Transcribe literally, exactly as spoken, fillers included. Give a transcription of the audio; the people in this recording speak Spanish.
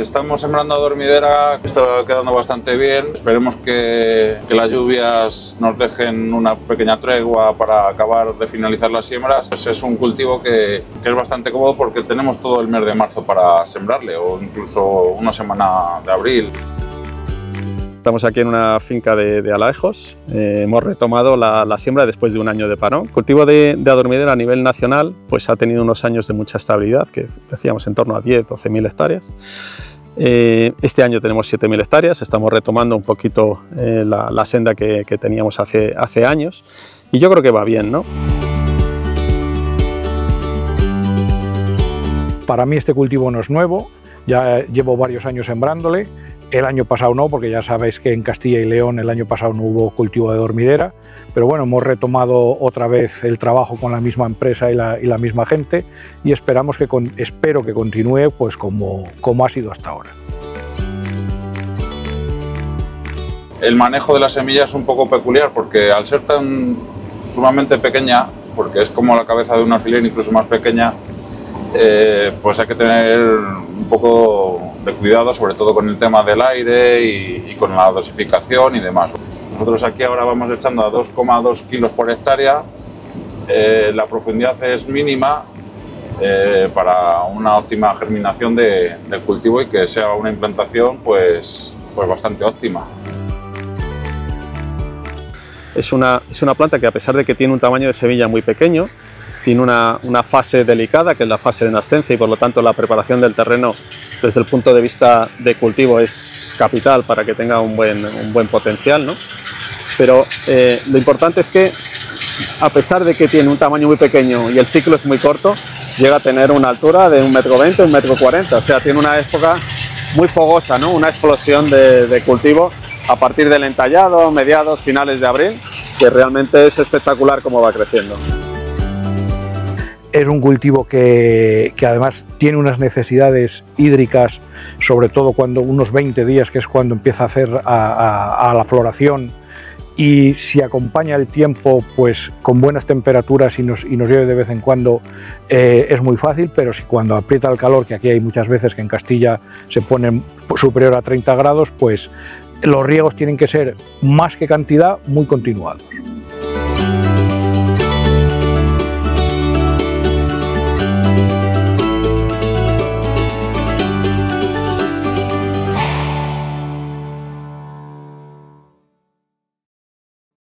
estamos sembrando a dormidera, está quedando bastante bien. Esperemos que, que las lluvias nos dejen una pequeña tregua para acabar de finalizar las siembras. Pues es un cultivo que, que es bastante cómodo porque tenemos todo el mes de marzo para sembrarle, o incluso una semana de abril. Estamos aquí en una finca de, de Alajos. Eh, hemos retomado la, la siembra después de un año de parón. El cultivo de, de adormidera a nivel nacional pues, ha tenido unos años de mucha estabilidad, que decíamos en torno a diez a doce mil hectáreas. Eh, este año tenemos siete mil hectáreas, estamos retomando un poquito eh, la, la senda que, que teníamos hace, hace años y yo creo que va bien, ¿no? Para mí este cultivo no es nuevo, ya llevo varios años sembrándole. El año pasado no, porque ya sabéis que en Castilla y León el año pasado no hubo cultivo de dormidera, pero bueno, hemos retomado otra vez el trabajo con la misma empresa y la, y la misma gente y esperamos que con, espero que continúe pues como, como ha sido hasta ahora. El manejo de la semilla es un poco peculiar porque al ser tan sumamente pequeña, porque es como la cabeza de un alfiler, incluso más pequeña, eh, pues hay que tener un poco de cuidado, sobre todo con el tema del aire y, y con la dosificación y demás. Nosotros aquí ahora vamos echando a dos coma dos kilos por hectárea, eh, la profundidad es mínima eh, para una óptima germinación de, del cultivo y que sea una implantación pues, pues bastante óptima. Es una, es una planta que, a pesar de que tiene un tamaño de semilla muy pequeño, tiene una, una fase delicada, que es la fase de nascencia, y por lo tanto la preparación del terreno desde el punto de vista de cultivo es capital para que tenga un buen, un buen potencial, ¿no? Pero eh, lo importante es que, a pesar de que tiene un tamaño muy pequeño y el ciclo es muy corto, llega a tener una altura de un metro veinte, un metro cuarenta, o sea, tiene una época muy fogosa, ¿no? Una explosión de, de cultivo a partir del entallado, mediados, finales de abril, que realmente es espectacular cómo va creciendo. Es un cultivo que, que además tiene unas necesidades hídricas, sobre todo cuando unos veinte días, que es cuando empieza a hacer a, a, a la floración, y si acompaña el tiempo pues con buenas temperaturas y nos, y nos llueve de vez en cuando, eh, es muy fácil, pero si cuando aprieta el calor, que aquí hay muchas veces que en Castilla se pone superior a treinta grados, pues los riegos tienen que ser, más que cantidad, muy continuados.